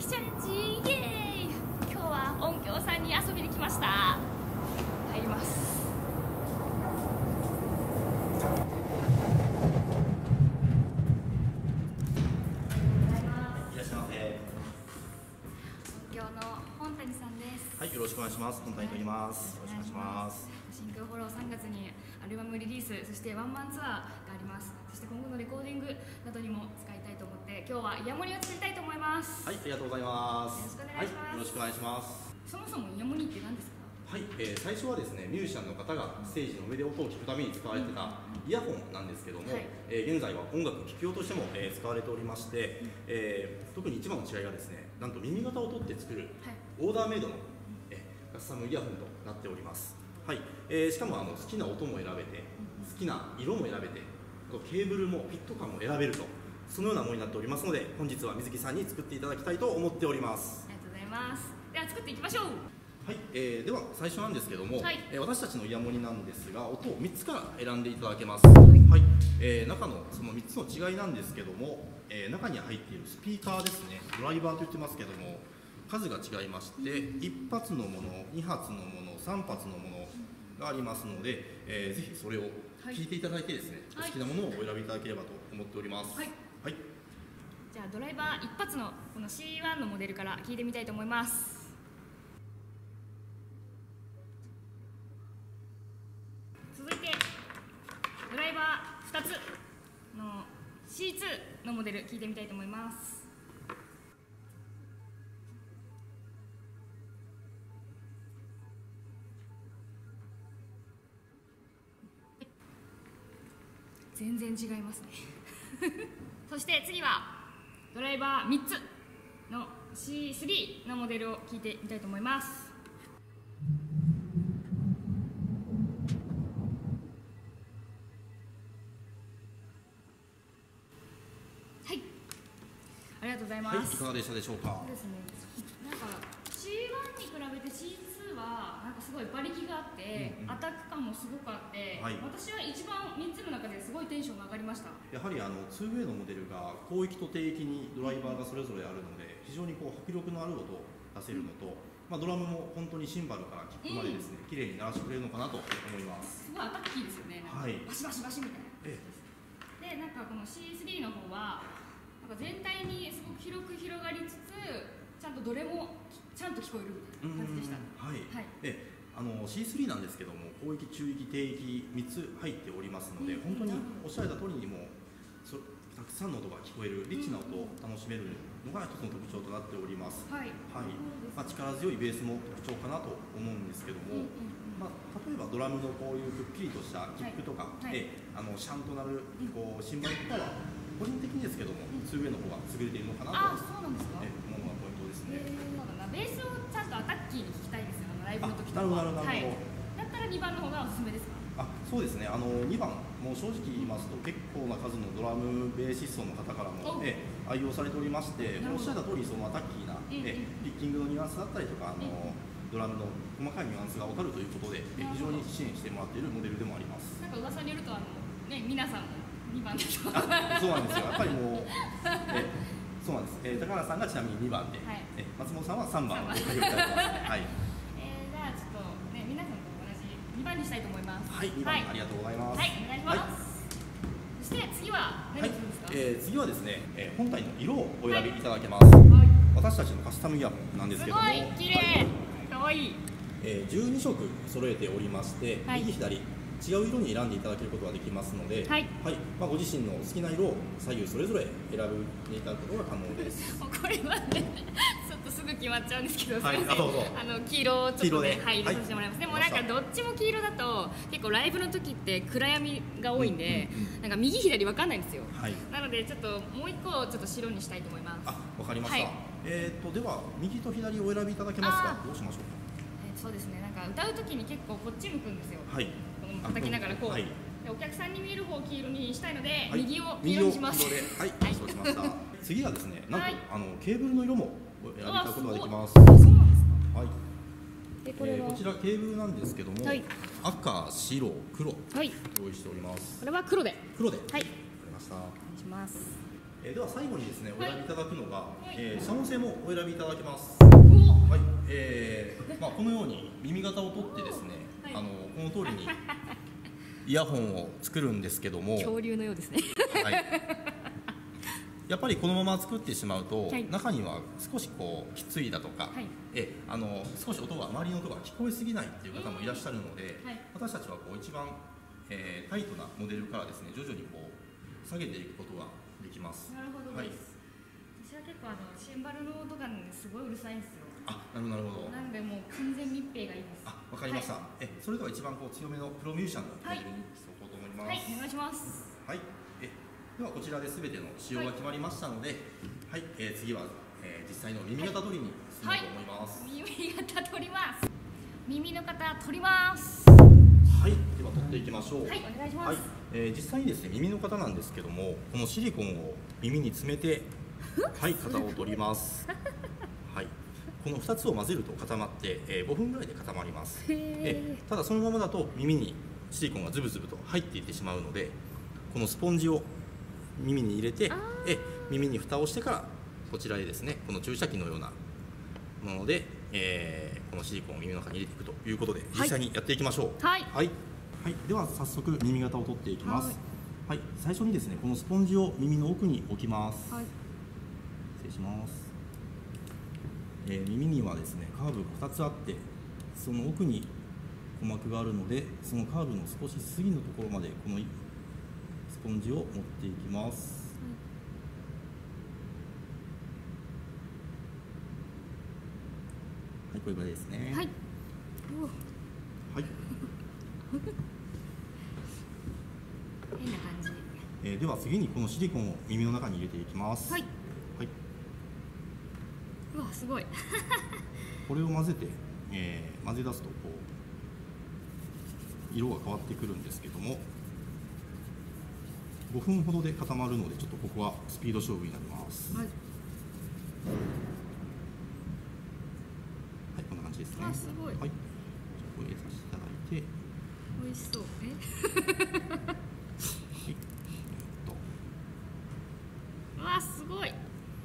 きチャレンジイエーイ。今日は音響さんに遊びに来ました。入ります。 いらっしゃいませ。 音響の本谷さんです。 はい、よろしくお願いします。本谷と言います。よろしくお願いします。 シンクフォロー3月にアルバムリリース、そしてワンマンツアーがあります。そして今後のレコーディングなどにも使いたいと思って、今日はイヤモニを作りたいと思います。 はい、ありがとうございます。 よろしくお願いします。 はい、よろしくお願いします。 そもそもイヤモニって何ですか？ はい、最初はですね、ミュージシャンの方がステージの上で音を聞くために使われてたイヤホンなんですけども、現在は音楽聴く用としても、使われておりまして、特に一番の違いがですね、なんと耳型を取って作るオーダーメイドの、カスタムイヤホンとなっております。はい、しかも好きな音も選べて、好きな色も選べて、ケーブルもフィット感も選べると、そのようなものになっておりますので、本日は水木さんに作っていただきたいと思っております。 ありがとうございます。では作っていきましょう。 はい、では最初なんですけども、 はい、 私たちのイヤモニなんですが、音を3つから選んでいただけます。はい、中のその3つの違いなんですけども、中に入っているスピーカーですね、ドライバーと言ってますけども、数が違いまして、1発のもの、2発のもの、3発のものがありますので、ぜひそれを聞いていただいてですね、お好きなものをお選びいただければと思っております。はい、はい、 じゃあドライバー1発のこの C1 のモデルから聞いてみたいと思います。続いてドライバー2つの C2 のモデル聞いてみたいと思います。全然違いますねそして次はドライバー3つの C3 のモデルを聞いてみたいと思います。はい、ありがとうございます。 はい、いかがでしたでしょうか。 そうですね、なんか C1 に比べて C2 はなんかすごい馬力があって、アタック感もすごくあって、私は一番3つの中ですごいテンションが上がりました。 やはり2way のモデルが広域と低域にドライバーがそれぞれあるので、非常にこう迫力のある音を出せるのと、ドラムも本当にシンバルからキックまでですね、綺麗に鳴らしてくれるのかなと思います。 すごいアタッキーですよね。なんかバシバシバシみたいな。で、なんかこの C3 の方はなんか全体にすごく広く広がりつつ、ちゃんとどれもちゃんと聞こえるみたいな感じでした。 はい。で、C3 なんですけども、広域、中域、低域3つ入っておりますので、本当におっしゃられた通りにもたくさんの音が聞こえるリッチな音を楽しめるのが一つの特徴となっております。はい。力強いベースも特徴かなと思うんですけども、例えばドラムのこういうくっきりとしたキックとか、シャンとなるこうシンバルとかは個人的にですけども、2way の方が優れているのかなと思うのがポイントですね。 ベースをちゃんとアタッキーに聞きたいですよ、ライブの時とか。 なるほど。だったら2番の方がおすすめですか？ そうですね。2番もう正直言いますと結構な数のドラムベーシストの方からも愛用されておりまして、おっしゃった通りそのアタッキーなピッキングのニュアンスだったりとかドラムの細かいニュアンスが分かるということで非常に支援してもらっているモデルでもあります。 なんか噂によると皆さんも2番でしょ。 そうなんですよ。やっぱりもうそうなんです。高原さんがちなみに2番で、松本さんは3番を書いていただいてますね。はい。 じゃあちょっと皆さんと同じ2番にしたいと思います。 はい、2番ありがとうございます。 はい、お願いします。そして次は何するんですか？次はですね、本体の色をお選びいただけます。私たちのカスタムイヤホンなんですけども、 すごい綺麗、可愛い。 12色揃えておりまして、右左違う色に選んでいただけることができますので、ご自身の好きな色を左右それぞれ選ぶにいただくことが可能です。 これはね、ちょっとすぐ決まっちゃうんですけど、 黄色をちょっと入れさせてもらいます。でもなんかどっちも黄色だと結構ライブの時って暗闇が多いんで、なんか右左わかんないんですよ。なのでちょっともう一個ちょっと白にしたいと思います。 わかりました。では右と左をお選びいただけますか？どうしましょうか？ そうですね。なんか歌う時に結構こっち向くんですよ。叩きながらこう、お客さんに見える方を黄色にしたいので、右を黄色にします。 はい、そうしました。次はですね、なんとケーブルの色も選びいただくことができます。 そうなんですか。はい。 こちらケーブルなんですけども、赤、白、黒用意しております。 これは黒で。 黒で。 はい。わかりました。 お願いします。 では最後にですね、お選びいただくのが、遮音性もお選びいただけます。はい、このように耳型を取ってですね、この通りにイヤホンを作るんですけども、 恐竜のようですね。 はい、やっぱりこのまま作ってしまうと、中には少しこうきついだとか、少し音が周りの音が聞こえすぎないっていう方もいらっしゃるので、私たちはこう一番、タイトなモデルからですね、徐々にこう下げていくことができます。 なるほどです。私は結構シンバルの音がすごいうるさいんですよ。 なるほど。 なのでもう完全密閉がいいです。 わかりました。それでは一番こう強めのプロミュージシャンのモデルにしておこうと思います。 はい、お願いします。 はい。ではこちらで全ての仕様が決まりましたので、次は、実際の耳型取りに進もうと思います。 耳型取ります。耳の型取ります。 はい、では取っていきましょう。 はい、お願いします。 実際にですね、耳の型なんですけども、このシリコンを耳に詰めて、型を取ります。はい。この2つを混ぜると固まって、5分ぐらいで固まります。ただそのままだと耳にシリコンがズブズブと入っていってしまうので、このスポンジを耳に入れて、耳に蓋をしてからこちらへですね、この注射器のようなもので、このシリコンを耳の中に入れていくということで、実際にやっていきましょう。はい、では早速耳型を取っていきます。最初にですね、このスポンジを耳の奥に置きます。失礼します。耳にはですね、カーブが2つあって、その奥に鼓膜があるので、そのカーブの少し過ぎのところまでこのスポンジを持っていきます。これぐらいですね。はい。変な感じ。では次にこのシリコンを耳の中に入れていきます。 うわ、すごい。 これを混ぜて、混ぜ出すとこう色が変わってくるんですけども、5分ほどで固まるので、ちょっとここはスピード勝負になります。こんな感じですね。 すごい。 これ入れさせていただいて、 美味しそう。うわ、すごい。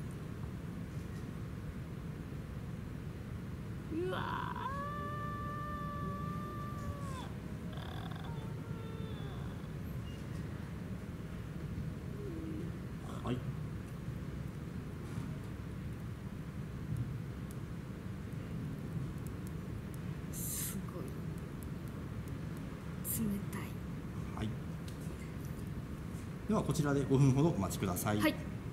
うわすごい冷たい。 ではこちらで5分ほどお待ちください。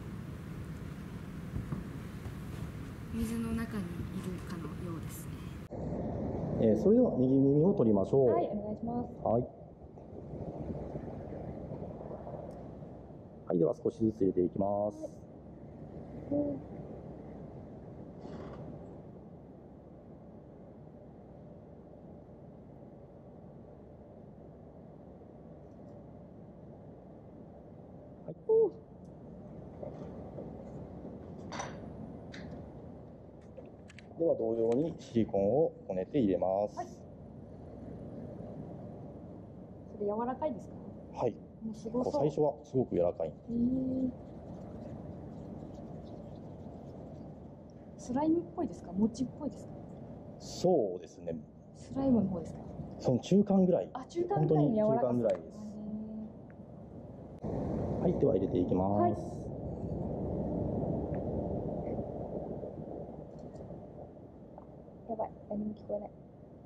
水の中にいるかのようですね。 それでは右耳を取りましょう。 はい、お願いします。 では少しずつ入れていきます。では同様にシリコンをこねて入れます。 それ柔らかいですか？ 最初はすごく柔らかい。 スライムっぽいですか？餅っぽいですか？ そうですね。 スライムの方ですか？ その中間ぐらい。 本当に中間ぐらいです。では入れていきます。 やばい、何も聞こえない。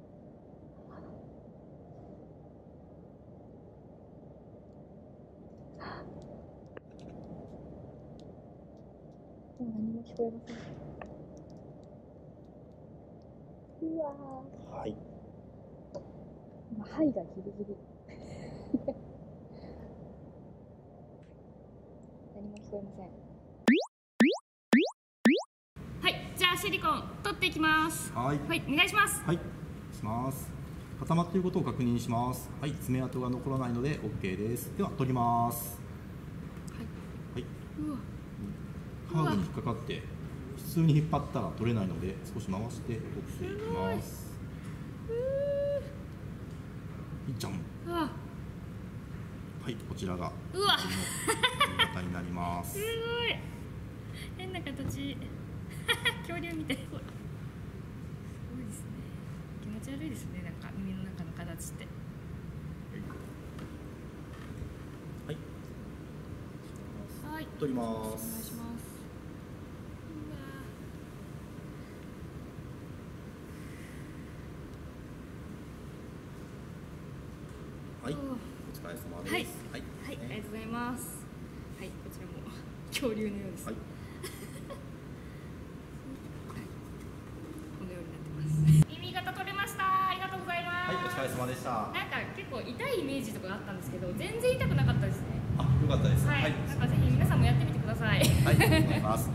もう何も聞こえません。うわー。今、はいがギリギリ。何も聞こえません。じゃあシリコン取っていきます。お願いします。 します。固まっていることを確認します。爪痕が残らないので OK です。では取ります。カーブに引っかかって普通に引っ張ったら取れないので、少し回して取っていきます。いっちゃん。 はい、こちらがうわ型になります。 すごい変な形恐竜みたい。すごいですね。気持ち悪いですね。なんか耳の中の形って。 はい、取ります。 お願いします。 はい、お疲れ様です。 はい、はい、ありがとうございます。はい、こちらも恐竜のようです。はい、このようになってます。耳型取れました。ありがとうございます。 はい、お疲れ様でした。 なんか結構痛いイメージとかあったんですけど、全然痛くなかったですね。 あ、よかったです。 はい、なんかぜひ皆さんもやってみてください。 はい、ありがとうございます。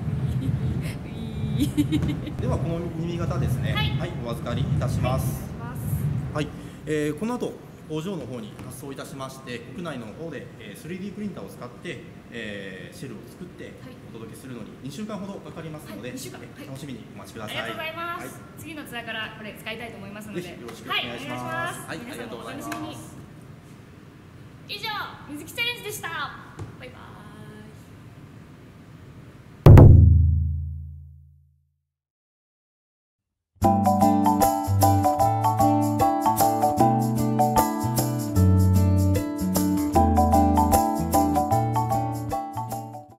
ではこの耳型ですね。はい、お預かりいたします。はい、この後工場の方に発送いたしまして、国内の方で 3D プリンターを使ってシェルを作ってお届けするのに2週間ほどかかりますので、楽しみにお待ちください。 ありがとうございます。次のツアーからこれ使いたいと思いますので、 ぜひよろしくお願いします。 はい、ありがとうございます。以上、水木チャレンジでした。